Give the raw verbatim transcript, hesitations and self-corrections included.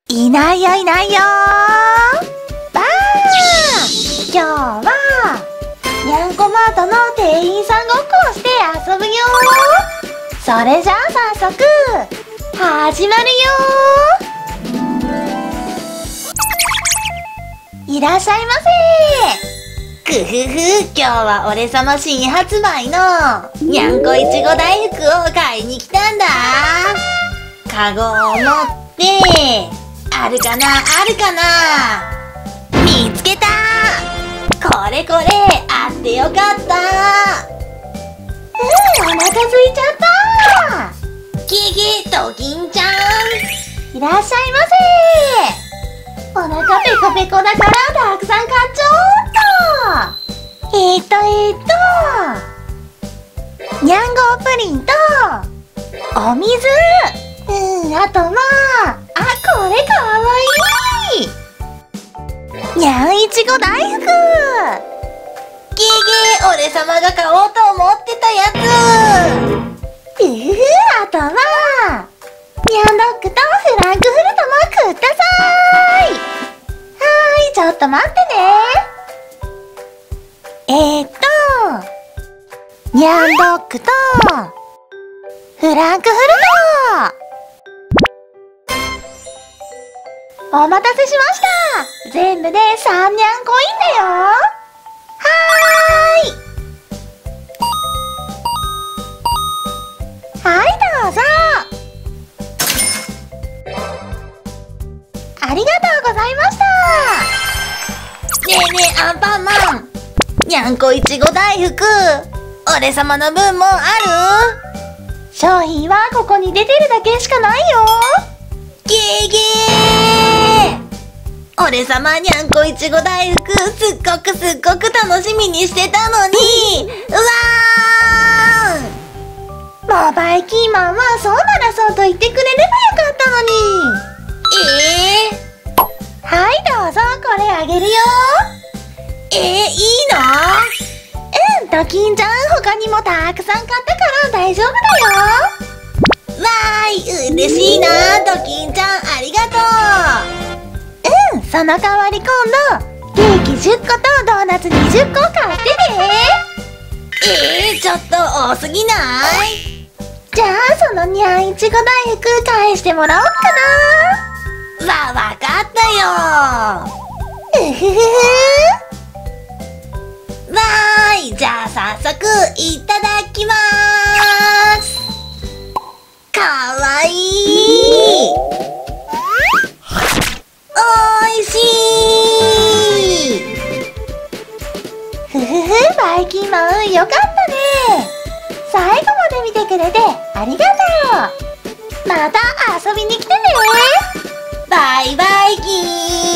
いないよいないよばー。今日はにゃんこマートの店員さんごっこをして遊ぶよ。それじゃあ早速始まるよ。いらっしゃいませ。くふふ、今日は俺様新発売のにゃんこいちご大福を買いに来たんだ。カゴを持ってあるかなあるかな。見つけた。これこれ、あってよかった。うん、お腹空いちゃった。ゲゲ、ドキンちゃんいらっしゃいませ。お腹ペコペコだからたくさん買っちゃおうっと。えーっとえーっとにゃんごプリンとお水、うん、あとまああ、これかわいいにゃんいちご大福。ゲゲ、俺様が買おうと思ってたやつ。うふふ、あとはにゃんドッグとフランクフルトもください。はーい、ちょっと待ってね。えーっとにゃんドッグとフランクフルトお待たせしました。全部でさんにゃんコインだよ。はーい。はい、どうぞ。ありがとうございました。ねえねえ、アンパンマン。にゃんこいちご大福、俺様の分もある？商品はここに出てるだけしかないよ。ゲーゲー、俺様にゃんこいちご大福すっごくすっごく楽しみにしてたのにうわーん。もうバイキーマンはそうならそうと言ってくれればよかったのに。えー、はい、どうぞ、これあげるよ。えー、いいの？うん、ドキンちゃん、他にもたくさん買ったから大丈夫だよ。わーい、嬉しいな、ドキンちゃん、ありがとう。うん、その代わり今度ケーキじゅっことドーナツにじゅっこ買ってね。えー、ちょっと多すぎない？じゃあそのにゃんいちご大福返してもらおうかな。わ、わかったよ。うふふふ。わーい、じゃあ早速いただきまーす。かわいい。おいしい。ふふふ、バイキンマンよかったね。最後まで見てくれてありがとう。また遊びに来てね。バイバイキーン。